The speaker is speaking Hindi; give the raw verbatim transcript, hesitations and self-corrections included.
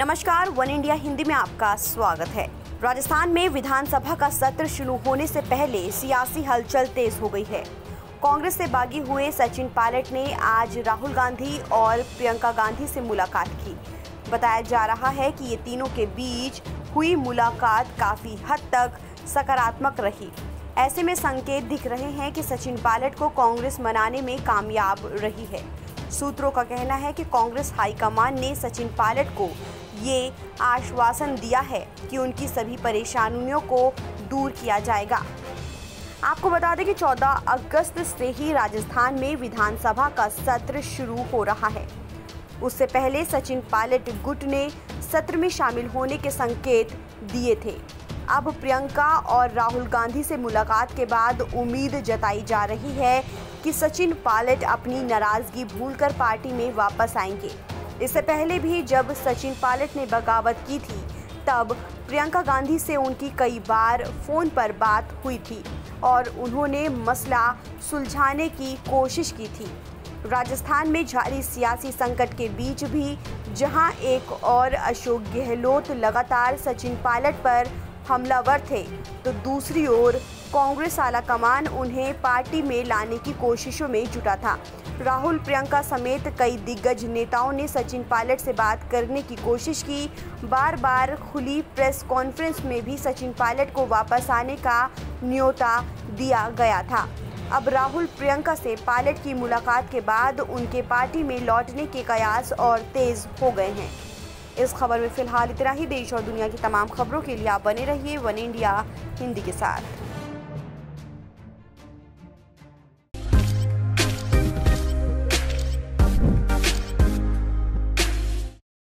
नमस्कार, वन इंडिया हिंदी में आपका स्वागत है। राजस्थान में विधानसभा का सत्र शुरू होने से पहले सियासी हलचल तेज हो गई है। कांग्रेस से बागी हुए सचिन पायलट ने आज राहुल गांधी और प्रियंका गांधी से मुलाकात की। बताया जा रहा है कि ये तीनों के बीच हुई मुलाकात काफी हद तक सकारात्मक रही। ऐसे में संकेत दिख रहे हैं कि सचिन पायलट को कांग्रेस मनाने में कामयाब रही है। सूत्रों का कहना है कि कांग्रेस हाईकमान ने सचिन पायलट को ये आश्वासन दिया है कि उनकी सभी परेशानियों को दूर किया जाएगा। आपको बता दें कि चौदह अगस्त से ही राजस्थान में विधानसभा का सत्र शुरू हो रहा है। उससे पहले सचिन पायलट गुट ने सत्र में शामिल होने के संकेत दिए थे। अब प्रियंका और राहुल गांधी से मुलाकात के बाद उम्मीद जताई जा रही है कि सचिन पायलट अपनी नाराजगी भूलकर पार्टी में वापस आएंगे। इससे पहले भी जब सचिन पायलट ने बगावत की थी, तब प्रियंका गांधी से उनकी कई बार फोन पर बात हुई थी और उन्होंने मसला सुलझाने की कोशिश की थी। राजस्थान में जारी सियासी संकट के बीच भी जहां एक और अशोक गहलोत लगातार सचिन पायलट पर हमलावर थे, तो दूसरी ओर कांग्रेस आलाकमान उन्हें पार्टी में लाने की कोशिशों में जुटा था। राहुल, प्रियंका समेत कई दिग्गज नेताओं ने सचिन पायलट से बात करने की कोशिश की। बार बार खुली प्रेस कॉन्फ्रेंस में भी सचिन पायलट को वापस आने का न्योता दिया गया था। अब राहुल प्रियंका से पायलट की मुलाकात के बाद उनके पार्टी में लौटने के कयास और तेज हो गए हैं। इस खबर में फिलहाल इतना ही। देश और दुनिया की तमाम खबरों के लिए आप बने रहिए वन इंडिया हिंदी के साथ।